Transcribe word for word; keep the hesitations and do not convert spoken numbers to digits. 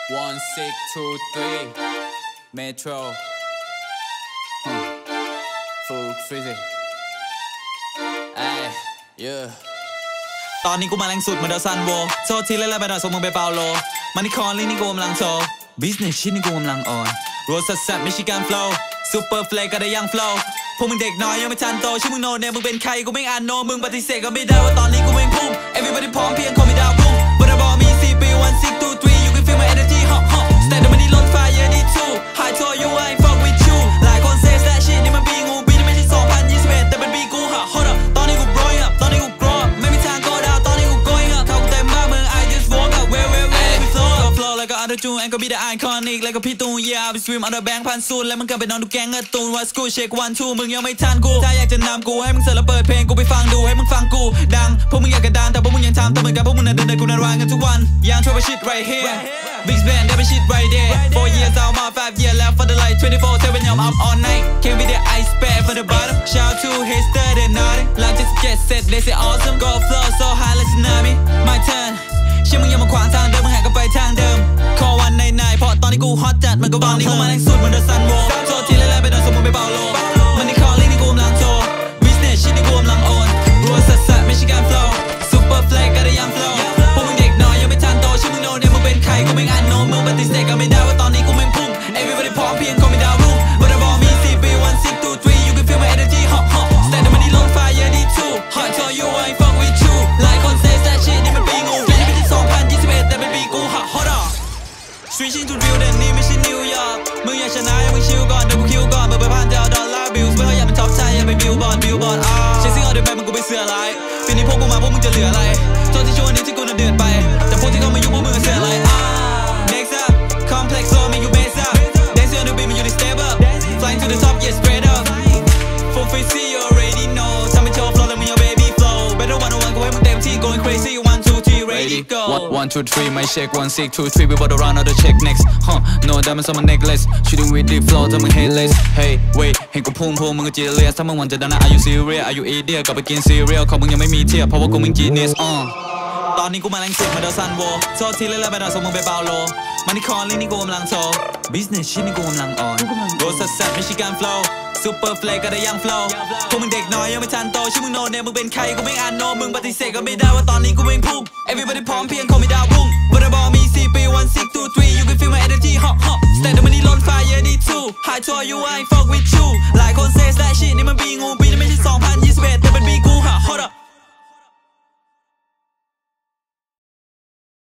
one six two three Metro Full Frizzy ไอ้ yeah ตอนนี้กูมาแรงสุดเหมือนเดอะซันโวโซทีเล่นแล้วไปหน่อยส่งมึงไปเปาโลมันนี่คอนลี่นี่กูกำลังโชว์ business ชิ้นนี่กูกำลังออนโรสแซบมิชิแกน flow super flake ก็ได้ยัง flow พวกมึงเด็กน้อยยังไม่ทันโตชื่อมึงโนเนี่ยมึงเป็นใครกูไม่อ่านโนมึงปฏิเสธก็ไม่ได้ว่าตอนนี้กูเองพุ่ง everybody พร้อมเพียงคอมไม่ดาวพุ่งบัตรบอลมีสี่ปี one six two three you can feel my energy hot hot stay แต่มันนี่ล้นไฟ yeah need to I told you I ain't fuck with you หลายคน say that shit นี่มันบีงูบีนี่ไม่ใช่สองพันยี่สิบเอ็ดแต่เป็นบีกูฮะ hold up ตอนนี้กู growing up ตอนนี้กู grow up ไม่มีทาง go down ตอนนี้กู going up เขากูเต็มมากมึง I just walk up where where where we flow up flow แล้วก็ other June and ก็ be the iconic แล้วก็พี่ตูน yeah I be swim on the bank พันซูนแล้วมึงก็ไปนอนดูแก๊งการ์ตูนว่า school shake one two มึงยังไม่ทันกูถ้าอยากจะนำกูให้มึงเสิร์ฟแล้วเปิดเพลงกูไปฟังดูให้มึงฟังกูดังพวกมึงอยากกระดานแต่พวกมึงยังทำแต่เหมือนกับพวกมึงนั้นเดินเดินกูนั้นวางกันทุกวันยังช่วยไป shit right here big band ได้ไป shit right there four years out my five years left for the light twenty-four seven I'm up all night can't be the ice bag for the bottom shout to Hester and naughty like just get set they say awesome go flow so high like tsunami my turn เชื่อมึงอย่ามาขวางทางเดิมมึงหันกลับไปทางเดิม call one nine nineเพราะตอนนี้กูฮอตจัดมันก็บางนี่กูมาแรงสุดเหมือนเดอะซันโวโซทีเล่นแล้วไปโดนสมมุติไปเปาโลมันนี่คอลลิ่งนี่กูกำลังโชว์ business ชิ้นนี่กูกำลังโอนรัวสัสสัส Michigan flow super flake ก็ได้ยัง flow พวกมึงเด็กน้อยยังไม่ทันโตชื่อมึงโนเนี่ยมึงเป็นใครกูไม่อ่านโนมึงปฏิเสธก็ไม่ได้ว่าตอนนี้กูแม่งพุ่ง everybody พร้อมเพียงคอมไม่ดาวรุ่งบัตรบอลมีสี่ปี one six two three you can feel my energy hot hot stay แต่มันนี่ล้นไฟ yeah need to I told you I ain't fuck with you หลายคน say that shit นี่มันปีงูปีนี้ไม่ใช่สองพันยี่สิบเอ็ดแต่เป็นปีกูฮะ hold up switching to drill แต่นี่ไม่ใช่นิวยอร์กมึงอยากชนะยังมึงชิลก่อนเดี๋ยวกูคิวก่อนเปิดไปพันเดียวดอลลาร์บิลส์ไม่ค่อยอยากเป็นท็อปไทยอยากเป็นบิลบอร์ดบิลบอร์ดอ่าเชซิ่งเอาเดอะแบมึงกูไปเสืออะไรปีนี้พวกกูมาพวกมึงจะเหลืออะไรโทษที่ช่วงนี้ที่กูน่ะเดือดไปแต่พวกที่เข้ามายุ่งพวกมึงเสืออะไรอ่า next up complex so make you base up dancing on the beat มันอยู่ใน step up flying to the top yeah straight up full face you already know ทำเป็นโชว์ flow แล้วมึง your baby flow better one on one กูให้มึงเต็มที่ going crazy one two three ready go one one two three my check one six two three we about to run out the check next huh no diamonds on my necklace shooting with deep flow ถ้ามึง headless hey wait เห็นกูพุ่งพุ่งมึงก็ genius ถ้ามึงวันจะดันนะ are you serious are you idiot กลับไปกิน cereal ของมึงยังไม่มีเทียบเพราะว่ากูมึง genius uhตอนนี้กูมาแรงสุดเหมือนเดอะซันโวโซทีเล่นแล้วไปหน่อยส่งมึงไปเปาโลมันนี่คอนลี่นี่กูกำลังโชว์ business ชิ้นนี่กูกำลังออนโรสแซบมิชิแกน flow super flake ก็ได้ยัง flow พวกมึงเด็กน้อยยังไม่ทันโตชื่อมึงโนเนี่ยมึงเป็นใครกูไม่อ่านโนมึงปฏิเสธก็ไม่ได้ว่าตอนนี้กูเองพุ่ง everybody พร้อมเพียงคอมไม่ดาวพุ่งบัตรบอลมีสี่ปี one six two three you can feel my energy hot hot stay แต่มันนี่ล้นไฟ yeah need to I told you I ain't